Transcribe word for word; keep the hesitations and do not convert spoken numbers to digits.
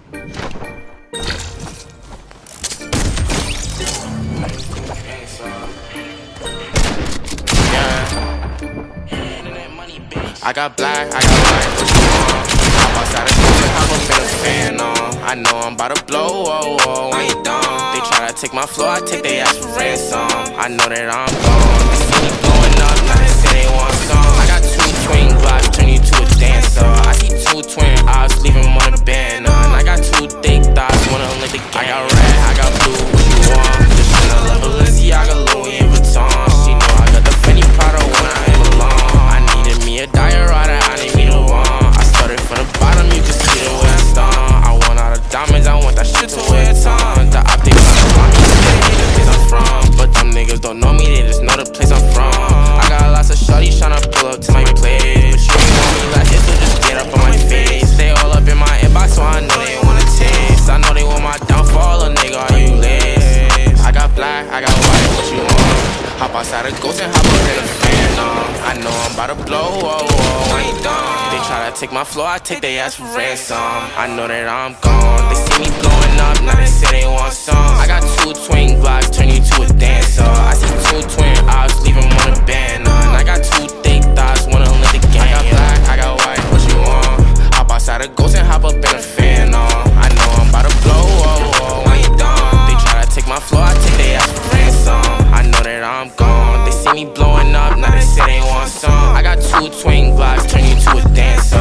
I got black, I got white, what you want? Hop outside the coupe, hop up in a fan on. I know I'm about to blow, oh, oh, I ain't dumb. They try to take my floor, I take their ass for ransom. I know that I'm gone. They see me blowing up, now they say they want some. I got two twin glocks, turn you to a dancer. I see two twin eyes, leave them on the band on. I got two thick thighs, wanna lick the game. I got red, I got blue, what you want? Just in a love Balenciaga, Louis and Vuitton. She know I got the Fendi Prada when I am alone. I needed me a diorata, I need me the one. I started from the bottom, you can see the way I stung. I want all the diamonds, I want that shit to wear a ton. The optics on the mommy, they know the place I'm from. But them niggas don't know me, they just know the place I'm from. I got lots of shorties tryna pull up to my place, but you ain't want me like this, so just get up on my face. They all up in my inbox, so I know they wanna taste. I know they want my downfall, a nigga, are you lazy? I got black, I got white, what you want? Hop outside a ghost and hop up in a fan on. I know I'm about to blow, oh, oh, I ain't dumb. They try to take my floor, I take their ass for ransom. I know that I'm gone. They see me blowing up, now they say they want some. I got two twin glocks, turn you to a dancer. I see two twin eyes, leave them on the band on. I got two thick thighs, wanna lick the game. I got black, I got white, what you want? Hop outside a ghost and hop up in a fan on. I know I'm about to blow, oh, oh, I ain't dumb. They try to take my floor, I take their ass for ransom. I know that I'm gone. They see me blowing up, now they say they want some. I got two twin glocks, turn you to a dancer.